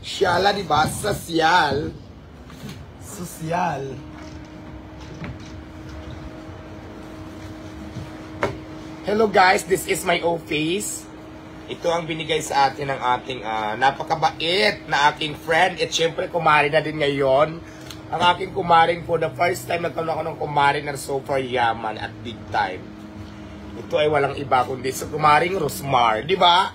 Siyala, di ba? Sosyal. Sosyal. Hello guys, this is my office. Ito ang binigay sa atin ng ating napakabait na aking friend. At syempre, kumari na din ngayon. Ang aking kumaring for the first time nagkaroon ako ng kumari na super yaman at big time. Ito ay walang iba kundi sa kumaring Rosmar, di ba?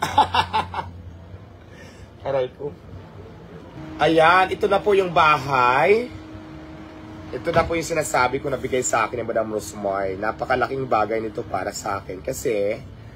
Aray ko. Ayan, ito na po yung bahay. Ito na po yung sinasabi ko na bigay sa akin ni Madam Rosmar. Napakalaking bagay nito para sa akin kasi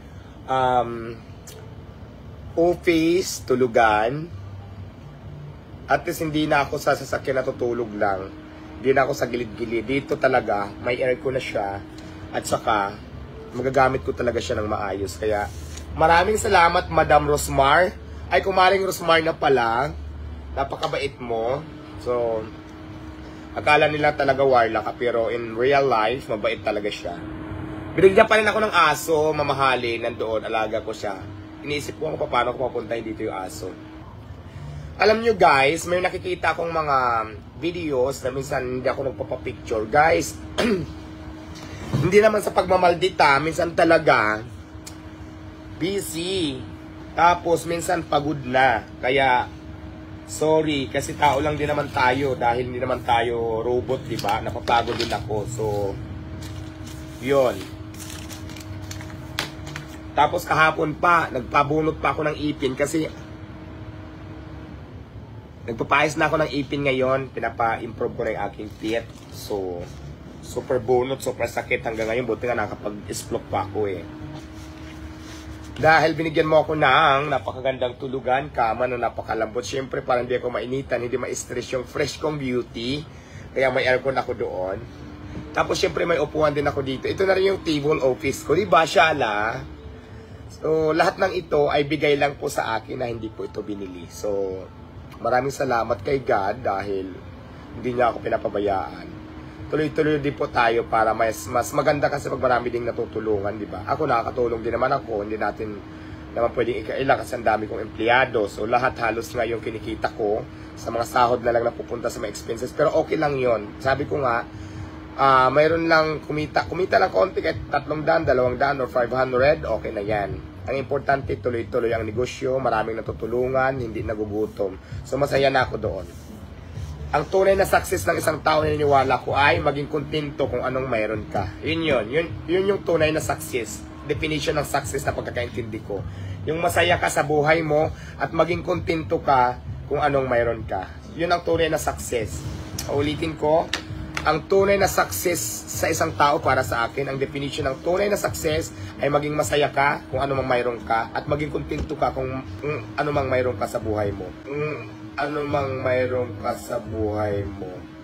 office, tulugan. At least hindi na ako sa sasakyan natutulog lang. Hindi na ako sa gilid-gilid. Dito talaga, may aircon na siya. At saka, magagamit ko talaga siya ng maayos. Kaya, maraming salamat, Madam Rosmar. Ay, kumaring Rosmar na pala. Napakabait mo. So, akala nila talaga warla ka. Pero in real life, mabait talaga siya. Binigyan pa rin ako ng aso, mamahalin, nandoon, alaga ko siya. Iniisip ko kung paano ko papuntahin dito yung aso. Alam nyo guys, may nakikita akong mga videos na minsan hindi ako nagpapapicture. Guys, hindi naman sa pagmamaldita, minsan talaga busy. Tapos minsan pagod na. Kaya, sorry, kasi tao lang din naman tayo dahil hindi naman tayo robot, di ba? Napapagod din ako. So, yun. Tapos kahapon pa, nagpabunot pa ako ng ipin kasi nagpapayos na ako ng ipin ngayon. Pinapa-improve ko na yung aking teeth. So, super bunot, super sakit hanggang ngayon. Buti nga nakapag-isplok pa ako eh. Dahil binigyan mo ako ng napakagandang tulugan, kama na napakalambot. Siyempre, para hindi ako mainitan, hindi ma-stress yung fresh kong beauty. Kaya may aircon ako doon. Tapos, siyempre, may upuan din ako dito. Ito na rin yung table office ko. Diba, Shala? So, lahat ng ito ay bigay lang po sa akin na hindi po ito binili. So, maraming salamat kay God dahil hindi niya ako pinapabayaan. Tuloy-tuloy din po tayo para mas maganda kasi pag marami ding natutulungan, di ba? Ako nakakatulong din naman ako, hindi natin naman pwedeng ikaila kasi ang dami kong empleyado. So lahat halos nga yung kinikita ko sa mga sahod na lang napupunta sa mga expenses. Pero okay lang yon. Sabi ko nga, mayroon lang kumita lang konti kahit 300, 200 or 500, okay na yan. Ang importante, tuloy-tuloy ang negosyo, maraming natutulungan, hindi nagugutom. So, masaya na ako doon. Ang tunay na success ng isang tao na niniwala ko ay maging kontento kung anong mayroon ka. Yun yung tunay na success. Definition ng success na pagkakaintindi ko. Yung masaya ka sa buhay mo at maging kontento ka kung anong mayroon ka. Yun ang tunay na success. Ulitin ko, ang tunay na success sa isang tao para sa akin, ang definition ng tunay na success ay maging masaya ka kung ano mang mayroon ka at maging kontento ka kung ano mang mayroon ka sa buhay mo. Ano mang mayroon ka sa buhay mo.